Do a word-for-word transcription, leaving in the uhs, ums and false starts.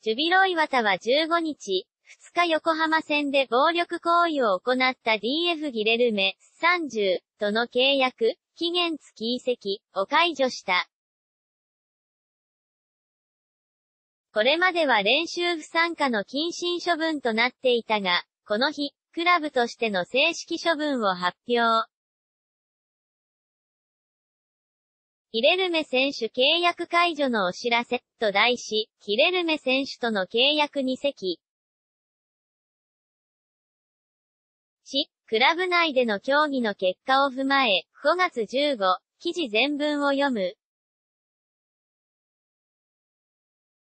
ジュビロ磐田はじゅうごにち、ふつか横浜戦で暴力行為を行った ディーエフ ギレルメ、さんじゅう、との契約、期限付き移籍、を解除した。これまでは練習不参加の謹慎処分となっていたが、この日、クラブとしての正式処分を発表。ギレルメ選手契約解除のお知らせ、と題し、ギレルメ選手との契約に籍。し、クラブ内での協議の結果を踏まえ、ごがつじゅうご、記事全文を読む。